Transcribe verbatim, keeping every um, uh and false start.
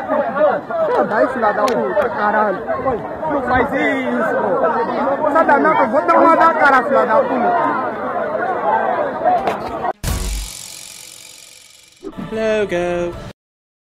Dai sulla da ku karan. Lu fai isso. Sada na ko botar ma da kara sulla da ku. Logo.